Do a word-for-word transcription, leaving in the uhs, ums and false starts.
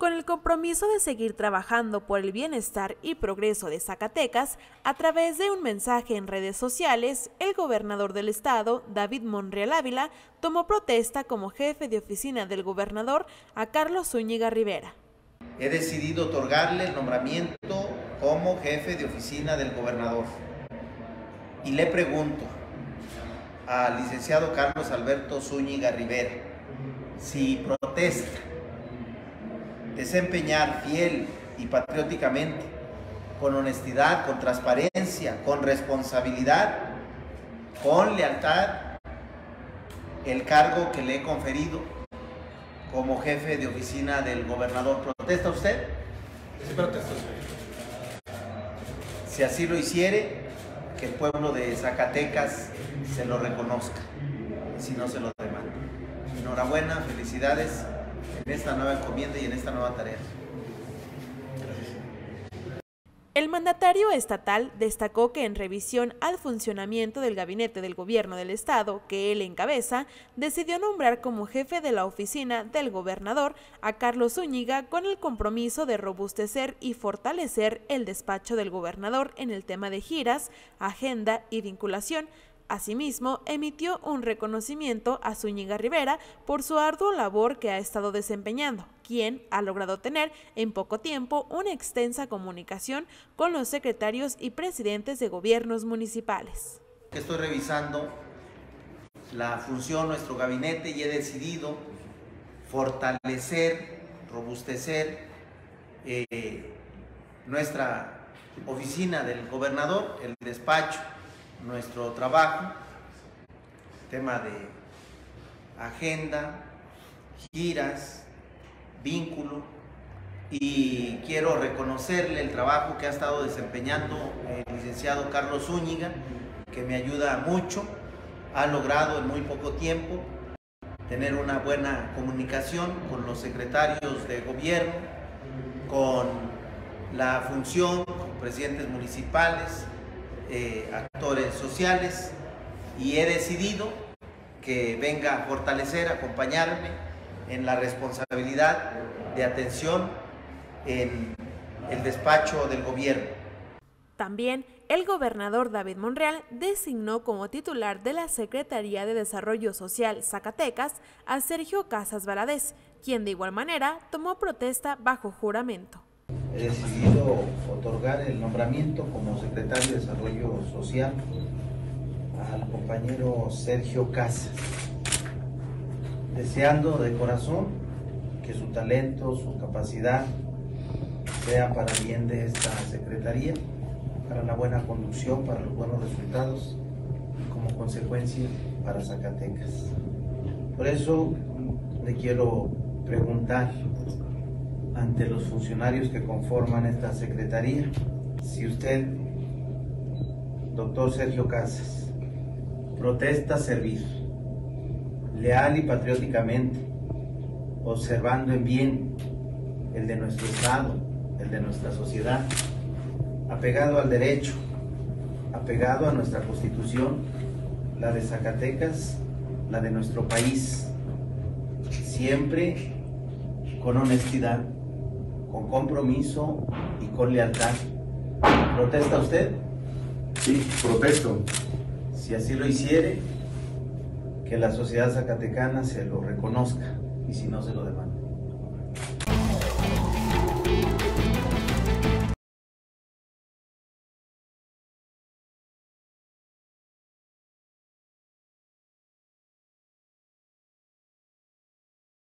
Con el compromiso de seguir trabajando por el bienestar y progreso de Zacatecas, a través de un mensaje en redes sociales, el gobernador del estado, David Monreal Ávila, tomó protesta como jefe de oficina del gobernador a Carlos Zúñiga Rivera. He decidido otorgarle el nombramiento como jefe de oficina del gobernador. Y le pregunto al licenciado Carlos Alberto Zúñiga Rivera si protesta desempeñar fiel y patrióticamente, con honestidad, con transparencia, con responsabilidad, con lealtad, el cargo que le he conferido como jefe de oficina del gobernador. ¿Protesta usted? Sí, protesto. Si así lo hiciere, que el pueblo de Zacatecas se lo reconozca, si no se lo demanda. Enhorabuena, felicidades en esta nueva encomienda y en esta nueva tarea. El mandatario estatal destacó que en revisión al funcionamiento del gabinete del gobierno del estado que él encabeza, decidió nombrar como jefe de la oficina del gobernador a Carlos Zúñiga con el compromiso de robustecer y fortalecer el despacho del gobernador en el tema de giras, agenda y vinculación. Asimismo, emitió un reconocimiento a Zúñiga Rivera por su ardua labor que ha estado desempeñando, quien ha logrado tener en poco tiempo una extensa comunicación con los secretarios y presidentes de gobiernos municipales. Estoy revisando la función de nuestro gabinete y he decidido fortalecer, robustecer eh, nuestra oficina del gobernador, el despacho, nuestro trabajo, tema de agenda, giras, vínculo, y quiero reconocerle el trabajo que ha estado desempeñando el licenciado Carlos Zúñiga, que me ayuda mucho, ha logrado en muy poco tiempo tener una buena comunicación con los secretarios de gobierno, con la función, con presidentes municipales, Eh, actores sociales, y he decidido que venga a fortalecer, acompañarme en la responsabilidad de atención en el despacho del gobierno. También el gobernador David Monreal designó como titular de la Secretaría de Desarrollo Social Zacatecas a Sergio Casas Valadez, quien de igual manera tomó protesta bajo juramento. He decidido otorgar el nombramiento como secretario de Desarrollo Social al compañero Sergio Casas, deseando de corazón que su talento, su capacidad sea para el bien de esta secretaría, para la buena conducción, para los buenos resultados y como consecuencia para Zacatecas. Por eso le quiero preguntar ante los funcionarios que conforman esta secretaría, si usted, doctor Sergio Casas, protesta servir, leal y patrióticamente, observando en bien el de nuestro estado, el de nuestra sociedad, apegado al derecho, apegado a nuestra constitución, la de Zacatecas, la de nuestro país, siempre con honestidad, con compromiso y con lealtad. ¿Protesta usted? Sí, protesto. Si así lo hiciere, que la sociedad zacatecana se lo reconozca y si no se lo demanda.